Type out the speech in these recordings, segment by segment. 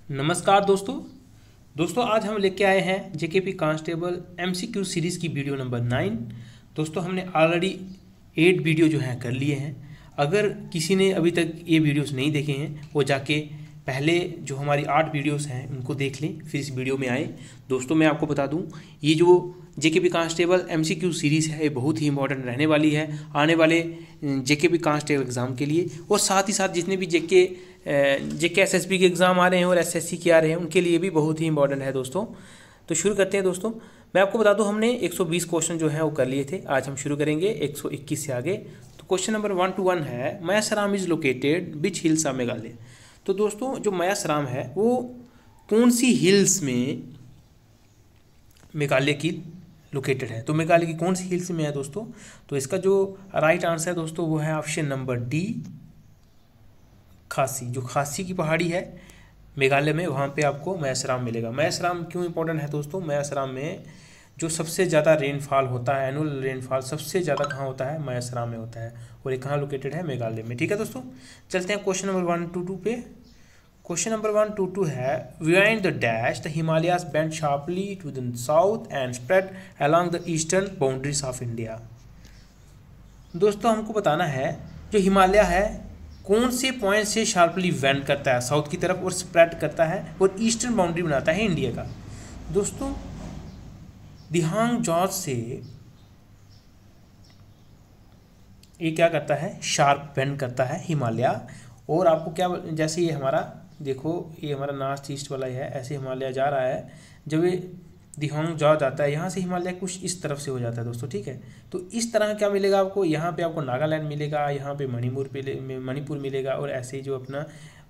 नमस्कार दोस्तों आज हम लेके आए हैं जेकेपी कांस्टेबल एमसीक्यू सीरीज़ की वीडियो नंबर 9। दोस्तों हमने ऑलरेडी 8 वीडियो जो हैं कर लिए हैं। अगर किसी ने अभी तक ये वीडियोस नहीं देखे हैं वो जाके पहले जो हमारी 8 वीडियोस हैं उनको देख लें, फिर इस वीडियो में आए। दोस्तों मैं आपको बता दूं, ये जो जेकेपी कांस्टेबल एमसीक्यू सीरीज़ है ये बहुत ही इंपॉर्टेंट रहने वाली है आने वाले जेकेपी कांस्टेबल एग्ज़ाम के लिए, और साथ ही साथ जितने भी जेके एसएसबी के एग्ज़ाम आ रहे हैं और एसएससी के आ रहे हैं उनके लिए भी बहुत ही इंपॉर्टेंट है दोस्तों। तो शुरू करते हैं दोस्तों। मैं आपको बता दूं, हमने 120 क्वेश्चन जो हैं वो कर लिए थे। आज हम शुरू करेंगे 121 से आगे। तो क्वेश्चन नंबर 1 to 1 है, Mawsynram is located which hills of Meghalaya. तो दोस्तों जो मयासराम है वो कौन सी हिल्स में मेघालय की लोकेटेड है। तो मेघालय की कौन सी हिल्स में है दोस्तों? तो इसका जो राइट आंसर है दोस्तों वो है ऑप्शन नंबर डी, खासी। जो खासी की पहाड़ी है मेघालय में, वहाँ पे आपको मयासराम मिलेगा। मयासराम क्यों इंपॉर्टेंट है दोस्तों? मयासराम में जो सबसे ज़्यादा रेनफॉल होता है, एनुअल रेनफॉल सबसे ज़्यादा कहाँ होता है? मयासराम में होता है, और ये कहाँ लोकेटेड है? मेघालय में। ठीक है दोस्तों, चलते हैं क्वेश्चन नंबर 1 to 2 पे। क्वेश्चन नंबर 1 to 2 है, behind the dash the Himalayas bend sharply to the south and spread along the eastern boundaries of India. दोस्तों हमको बताना है जो हिमालय है कौन से पॉइंट से शार्पली वेंड करता है साउथ की तरफ और स्प्रेड करता है और ईस्टर्न बाउंड्री बनाता है इंडिया का। दोस्तों दिहांग जॉर्ज से ये क्या करता है? शार्प वेंड करता है हिमालय। और आपको क्या, जैसे ये हमारा देखो, ये हमारा नॉर्थ ईस्ट वाला है, ऐसे हिमालय जा रहा है। जब ये दिहांग जॉर्ज आता है यहाँ से हिमालय कुछ इस तरफ से हो जाता है दोस्तों। ठीक है, तो इस तरह क्या मिलेगा आपको? यहाँ पे आपको नागालैंड मिलेगा, यहाँ पे मणिपुर मिलेगा, और ऐसे ही जो अपना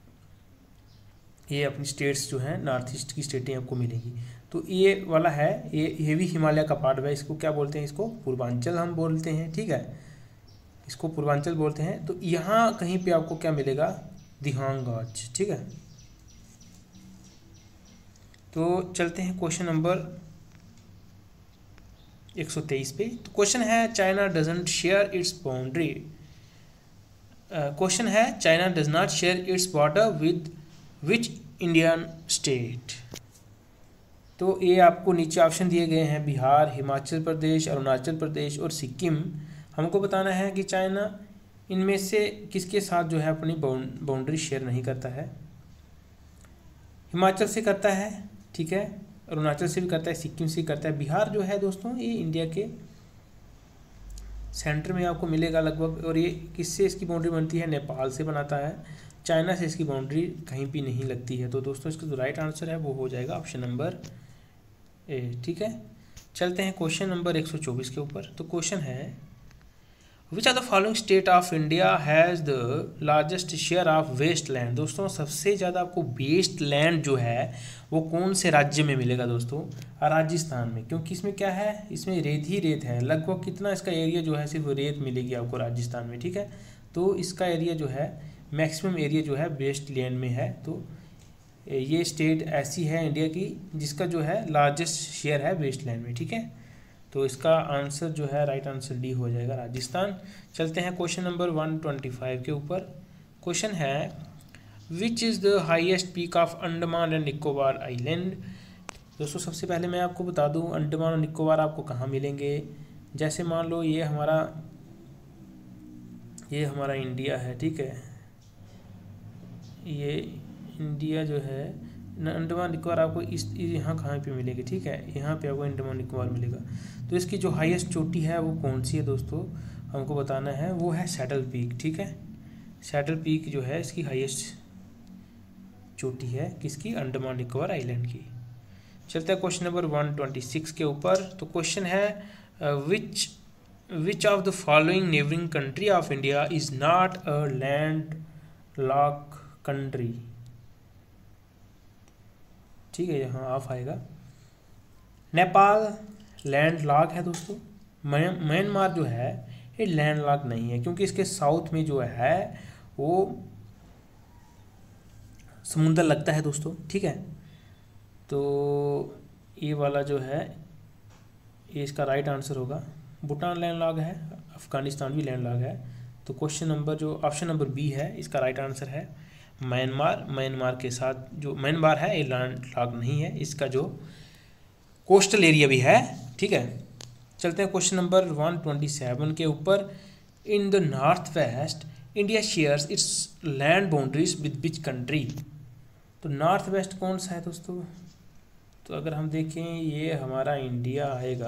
ये अपनी स्टेट्स जो हैं नॉर्थ ईस्ट की स्टेटें आपको मिलेगी। तो ये वाला है, ये भी हिमालय का पार्ट है। इसको क्या बोलते हैं? इसको पूर्वांचल हम बोलते हैं। ठीक है, इसको पूर्वांचल बोलते हैं। तो यहाँ कहीं पे आपको क्या मिलेगा? दिहांग जॉर्ज। ठीक है, तो चलते हैं क्वेश्चन नंबर 123 पे। तो क्वेश्चन है, China doesn't share its boundary. Question है, China does not share its border with which Indian state. तो ये आपको नीचे ऑप्शन दिए गए हैं, बिहार, हिमाचल प्रदेश, अरुणाचल प्रदेश और सिक्किम। हमको बताना है कि चाइना इनमें से किसके साथ जो है अपनी बाउंड्री शेयर नहीं करता है। हिमाचल से करता है, ठीक है, अरुणाचल से भी करता है, सिक्किम से करता है। बिहार जो है दोस्तों ये इंडिया के सेंटर में आपको मिलेगा लगभग। और ये किससे इसकी बाउंड्री बनती है? नेपाल से बनाता है। चाइना से इसकी बाउंड्री कहीं भी नहीं लगती है। तो दोस्तों इसका जो राइट आंसर है वो हो जाएगा ऑप्शन नंबर ए। ठीक है, चलते हैं क्वेश्चन नंबर 124 के ऊपर। तो क्वेश्चन है, which are the following state of India has the largest share of waste land. दोस्तों सबसे ज़्यादा आपको वेस्ट लैंड जो है वो कौन से राज्य में मिलेगा दोस्तों? राजस्थान में। क्योंकि इसमें क्या है? इसमें रेत ही रेत है। लगभग कितना इसका एरिया जो है सिर्फ रेत मिलेगी आपको राजस्थान में। ठीक है, तो इसका एरिया जो है मैक्सिमम एरिया जो है वेस्ट लैंड में है। तो ये स्टेट ऐसी है इंडिया की जिसका जो है लार्जेस्ट शेयर है वेस्ट लैंड में। ठीक है, तो इसका आंसर जो है राइट आंसर डी हो जाएगा, राजस्थान। चलते हैं क्वेश्चन नंबर 125 के ऊपर। क्वेश्चन है, which is the highest peak of Andaman and Nicobar island. दोस्तों सबसे पहले मैं आपको बता दूं अंडमान और निकोबार आपको कहाँ मिलेंगे। जैसे मान लो ये हमारा इंडिया है। ठीक है, ये इंडिया जो है अंडमान निकोबार आपको इस यहाँ कहाँ पे मिलेगी? ठीक है, यहाँ पे आपको अंडमान निकोबार मिलेगा। तो इसकी जो हाईएस्ट चोटी है वो कौन सी है दोस्तों? हमको बताना है, वो है सैडल पीक। ठीक है, सैडल पीक जो है इसकी हाईएस्ट चोटी है किसकी? अंडमान निकोबार आइलैंड की। चलते हैं क्वेश्चन नंबर 126 के ऊपर। तो क्वेश्चन है, which of the following neighbouring country of India is not a land lock country. ठीक है, यहाँ ऑफ आएगा। नेपाल लैंड लॉक है दोस्तों। म्यांमार जो है ये लैंड लॉक नहीं है, क्योंकि इसके साउथ में जो है वो समुंदर लगता है दोस्तों। ठीक है, तो ये वाला जो है ये इसका राइट आंसर होगा। भूटान लैंड लॉक है, अफगानिस्तान भी लैंड लॉक है। तो क्वेश्चन नंबर जो ऑप्शन नंबर बी है इसका राइट आंसर है। म्यांमार के साथ जो म्यांमार है ये लैंड लॉक नहीं है, इसका जो कोस्टल एरिया भी है, ठीक है। चलते हैं क्वेश्चन नंबर 127 के ऊपर। In the north west India shares its land boundaries with which country. तो नॉर्थ वेस्ट कौन सा है दोस्तों? तो अगर हम देखें ये हमारा इंडिया आएगा,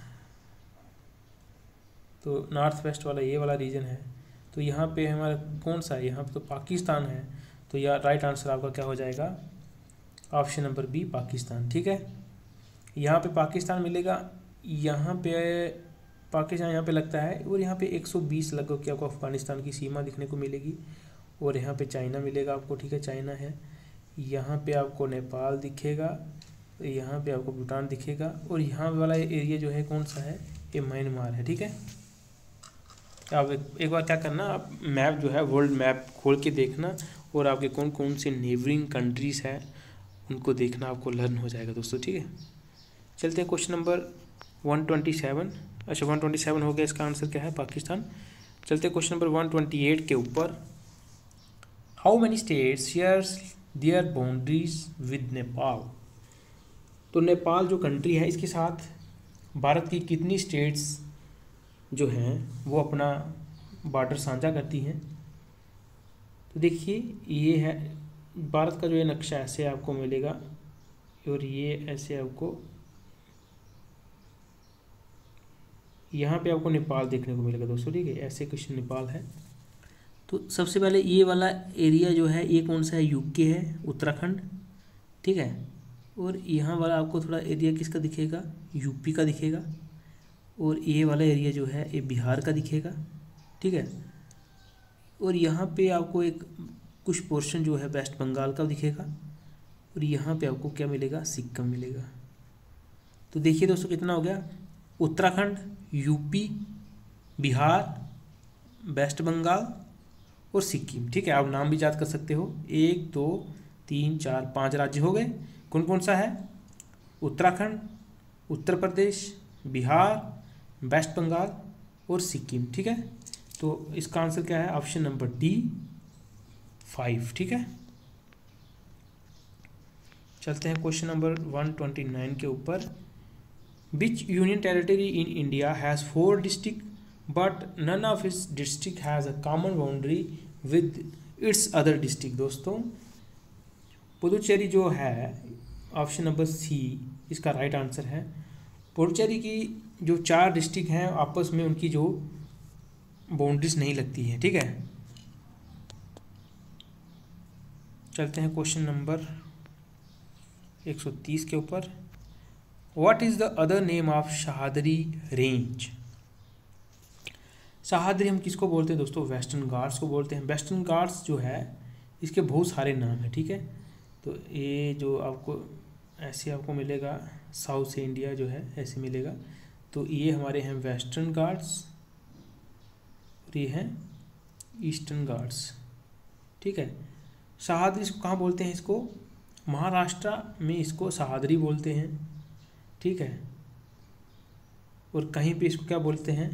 तो नॉर्थ वेस्ट वाला ये वाला रीजन है। तो यहाँ पे हमारा कौन सा है? यहाँ पे तो पाकिस्तान है। तो यह राइट आंसर आपका क्या हो जाएगा? ऑप्शन नंबर बी पाकिस्तान, ठीक है। यहाँ पे पाकिस्तान मिलेगा, यहाँ पे पाकिस्तान यहाँ पे लगता है, और यहाँ पे 120 लगभग क्या आपको अफगानिस्तान की सीमा दिखने को मिलेगी, और यहाँ पे चाइना मिलेगा आपको, ठीक है, चाइना है। यहाँ पे आपको नेपाल दिखेगा, यहाँ पे आपको भूटान दिखेगा, और यहाँ वाला एरिया जो है कौन सा है? ये म्यांमार है, ठीक है। आप एक बार क्या करना, आप मैप जो है वर्ल्ड मैप खोल के देखना, और आपके कौन कौन से नेबरिंग कंट्रीज़ हैं उनको देखना, आपको लर्न हो जाएगा दोस्तों, ठीक है। चलते हैं क्वेश्चन नंबर 127। अच्छा 127 हो गया, इसका आंसर क्या है? पाकिस्तान। चलते हैं क्वेश्चन नंबर 128 के ऊपर। How many states shares their boundaries with Nepal. तो नेपाल जो कंट्री है इसके साथ भारत की कितनी स्टेट्स जो हैं वो अपना बॉर्डर साझा करती हैं? तो देखिए ये है भारत का जो ये नक्शा ऐसे आपको मिलेगा, और ये ऐसे आपको यहाँ पे आपको नेपाल देखने को मिलेगा दोस्तों, ठीक है। ऐसे कुछ नेपाल है। तो सबसे पहले ये वाला एरिया जो है ये कौन सा है? यूके है, उत्तराखंड, ठीक है। और यहाँ वाला आपको थोड़ा एरिया किसका दिखेगा? यूपी का दिखेगा। और ये वाला एरिया जो है ये बिहार का दिखेगा, ठीक है। और यहाँ पे आपको एक कुछ पोर्शन जो है वेस्ट बंगाल का दिखेगा, और यहाँ पे आपको क्या मिलेगा? सिक्किम मिलेगा। तो देखिए दोस्तों कितना हो गया? उत्तराखंड, यूपी, बिहार, वेस्ट बंगाल और सिक्किम, ठीक है। आप नाम भी याद कर सकते हो। 1 2 3 4 5 राज्य हो गए। कौन कौन सा है? उत्तराखंड, उत्तर प्रदेश, बिहार, वेस्ट बंगाल और सिक्किम, ठीक है। तो इसका आंसर क्या है? ऑप्शन नंबर डी 5, ठीक है। चलते हैं क्वेश्चन नंबर 129 के ऊपर। Which union territory in India has 4 district but none of its district has a common boundary with its other district. दोस्तों पुदुचेरी जो है ऑप्शन नंबर सी इसका राइट आंसर है। पुडुचेरी की जो 4 डिस्ट्रिक्ट हैं आपस में उनकी जो बाउंड्रीज नहीं लगती हैं, ठीक है। चलते हैं क्वेश्चन नंबर 130 के ऊपर। What is the other name of Sahyadri range. Sahyadri हम किसको बोलते हैं दोस्तों? वेस्टर्न घाट्स को बोलते हैं। वेस्टर्न घाट्स जो है इसके बहुत सारे नाम हैं, ठीक है। तो ये जो आपको ऐसे आपको मिलेगा, साउथ से इंडिया जो है ऐसे मिलेगा। तो ये हमारे हैं वेस्टर्न घाट्स और ये हैं ईस्टर्न घाट्स, ठीक है। शहादरी इसको कहाँ बोलते हैं? इसको महाराष्ट्र में इसको शहादरी बोलते हैं, ठीक है। और कहीं पे इसको क्या बोलते हैं?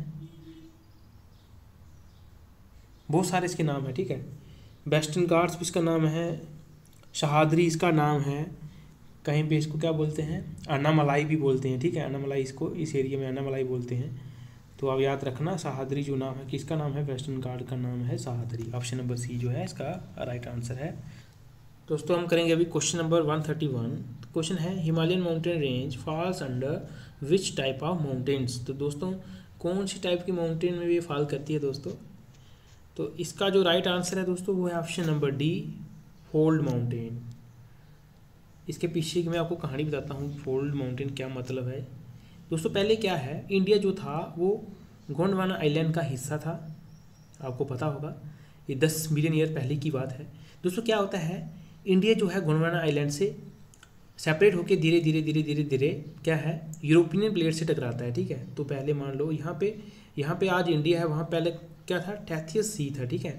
बहुत सारे इसके नाम है, ठीक है। वेस्टर्न घाट्स भी इसका नाम है, शहादरी इसका नाम है, कहीं पे इसको क्या बोलते हैं? अन्नामलाई भी बोलते हैं, ठीक है। अन्नामलाई इसको इस एरिया में अन्नामलाई बोलते हैं। तो आप याद रखना शहादरी जो नाम है किसका नाम है? वेस्टर्न घाट का नाम है शहादरी। ऑप्शन नंबर सी जो है इसका राइट आंसर है। दोस्तों हम करेंगे अभी क्वेश्चन नंबर 131। क्वेश्चन है Himalayan mountain range falls under which type of mountains. तो दोस्तों कौन सी टाइप की माउंटेन में ये फॉल करती है दोस्तों? तो इसका जो राइट आंसर है दोस्तों वो है option number D fold mountain. इसके पीछे की मैं आपको कहानी बताता हूँ फोल्ड माउंटेन क्या मतलब है। दोस्तों पहले क्या है, इंडिया जो था वो गोंडवाना आइलैंड का हिस्सा था, आपको पता होगा। ये 10 मिलियन ईयर पहले की बात है। दोस्तों क्या होता है, इंडिया जो है गोंडवाना आइलैंड से सेपरेट होकर धीरे धीरे धीरे धीरे धीरे क्या है यूरोपियन प्लेट से टकराता है, ठीक है। तो पहले मान लो यहाँ पे आज इंडिया है, वहाँ पहले क्या था? टैथियस सी था, ठीक है।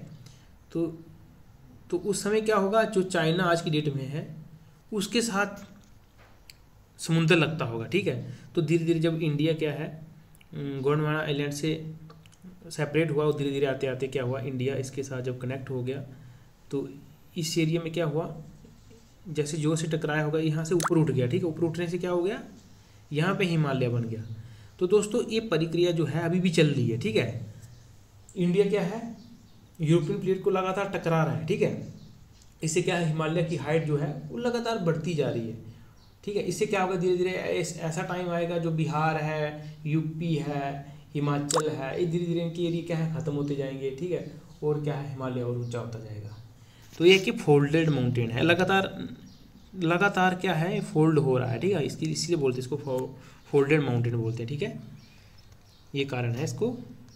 तो उस समय क्या होगा, जो चाइना आज की डेट में है उसके साथ समुद्र लगता होगा, ठीक है। तो धीरे धीरे जब इंडिया क्या है गोंडवाना आइलैंड से सेपरेट हुआ और धीरे धीरे आते आते क्या हुआ, इंडिया इसके साथ जब कनेक्ट हो गया तो इस एरिया में क्या हुआ, जैसे जो से टकराया होगा यहाँ से ऊपर उठ गया, ठीक है। ऊपर उठने से क्या हो गया, यहाँ पे हिमालय बन गया। तो दोस्तों ये प्रक्रिया जो है अभी भी चल रही है, ठीक है। इंडिया क्या है, यूरोपियन प्लेट को लगातार टकरा रहा है, ठीक है। इससे क्या है, हिमालय की हाइट जो है वो लगातार बढ़ती जा रही है, ठीक है। इससे क्या होगा, धीरे धीरे ऐसा टाइम आएगा जो बिहार है, यूपी है, हिमाचल है, ये धीरे धीरे इनकी एरिया क्या है खत्म होते जाएंगे, ठीक है। और क्या है, हिमालय और ऊंचा होता जाएगा। तो ये कि फोल्डेड माउंटेन है, लगातार क्या है फोल्ड हो रहा है, ठीक है। इसकी इसीलिए बोलते हैं इसको फोल्डेड माउंटेन बोलते हैं, ठीक है। ये कारण है इसको,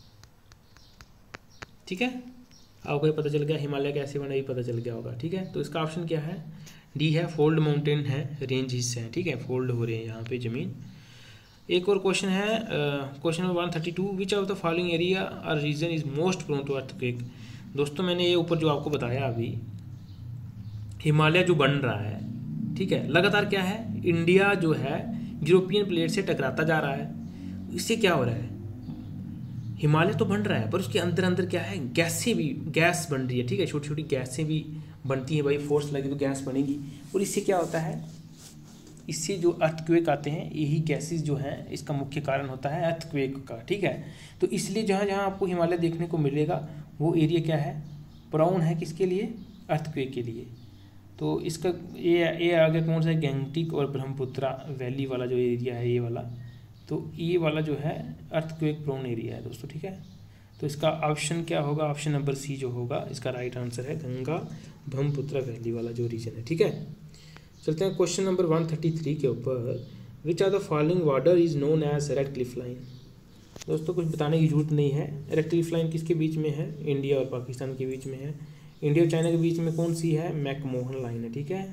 ठीक है। आपको ये पता चल गया हिमालय कैसे बना, ये पता चल गया होगा, ठीक है। तो इसका ऑप्शन क्या है, डी है, फोल्ड माउंटेन है, रेंज हिस्से हैं, ठीक है, फोल्ड हो रहे हैं यहाँ पे ज़मीन। एक और क्वेश्चन है, question number 132, which of the following area or region is most prone to earthquake. दोस्तों मैंने ये ऊपर जो आपको बताया अभी, हिमालय जो बन रहा है, ठीक है, लगातार क्या है, इंडिया जो है यूरोपियन प्लेट से टकराता जा रहा है। इससे क्या हो रहा है, हिमालय तो बन रहा है पर उसके अंदर अंदर क्या है, गैस बन रही है, ठीक है। छोटी छोटी गैसें भी बनती हैं, भाई फोर्स लगी तो गैस बनेगी। और इससे क्या होता है, इससे जो अर्थक्वेक आते हैं, यही गैसेस जो हैं इसका मुख्य कारण होता है अर्थक्वेक का, ठीक है। तो इसलिए जहाँ जहाँ आपको हिमालय देखने को मिलेगा वो एरिया क्या है, प्रोन है किसके लिए, अर्थक्वेक के लिए। तो इसका ये आगे कौन सा है, गैंगटिक और ब्रह्मपुत्रा वैली वाला जो एरिया है, ये वाला, तो ये वाला जो है अर्थक्वेक प्रोन एरिया है दोस्तों, ठीक है। तो इसका ऑप्शन क्या होगा, ऑप्शन नंबर सी जो होगा इसका राइट आंसर है, गंगा ब्रह्मपुत्रा वैली वाला जो रीजन है, ठीक है। चलते हैं क्वेश्चन नंबर 133 के ऊपर, which are the following water is known as red cliff line. दोस्तों कुछ बताने की जरूरत नहीं है, रेड क्लिफ लाइन किसके बीच में है, इंडिया और पाकिस्तान के बीच में है। इंडिया और चाइना के बीच में कौन सी है, मैकमोहन लाइन है, ठीक है।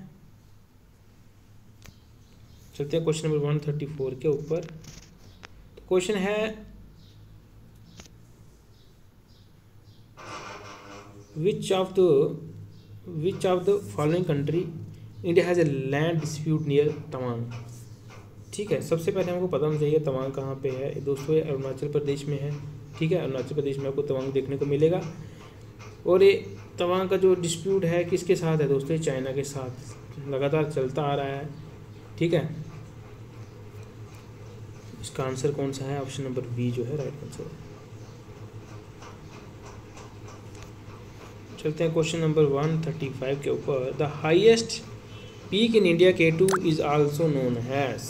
चलते हैं क्वेश्चन नंबर 134 के ऊपर। तो क्वेश्चन है, which of the following country India has a land dispute near Tawang. ठीक है, सबसे पहले हमको पता होना चाहिए तवांग कहाँ पे है दोस्तों, ये अरुणाचल प्रदेश में है, ठीक है। अरुणाचल प्रदेश में आपको तवांग देखने को मिलेगा। और ये तवांग का जो डिस्प्यूट है किसके साथ है दोस्तों, चाइना के साथ लगातार चलता आ रहा है, ठीक है। इसका आंसर कौन सा है, ऑप्शन नंबर बी जो है राइट आंसर। चलते हैं क्वेश्चन नंबर 135 के ऊपर। The highest peak in India K2 is also known has.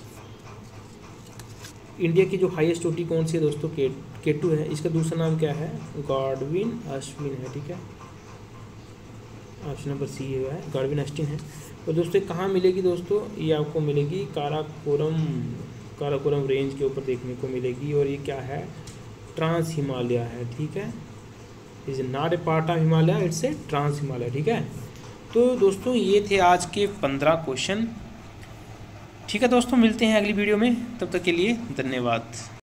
India की जो हाईएस्ट चोटी कौन सी है दोस्तों, K2 है। इसका दूसरा नाम क्या है, गॉडविन अस्टिन है, ठीक है। ऑप्शन नंबर सी है, गॉडविन अस्टिन है। और दोस्तों कहाँ मिलेगी दोस्तों, ये आपको मिलेगी काराकोरम रेंज के ऊपर देखने को मिलेगी। और ये क्या है, ट्रांस हिमालय है, ठीक है। Is not a part of Himalaya, it's a trans Himalaya, ठीक है। तो दोस्तों ये थे आज के 15 क्वेश्चन, ठीक है दोस्तों। मिलते हैं अगली वीडियो में, तब तक के लिए धन्यवाद।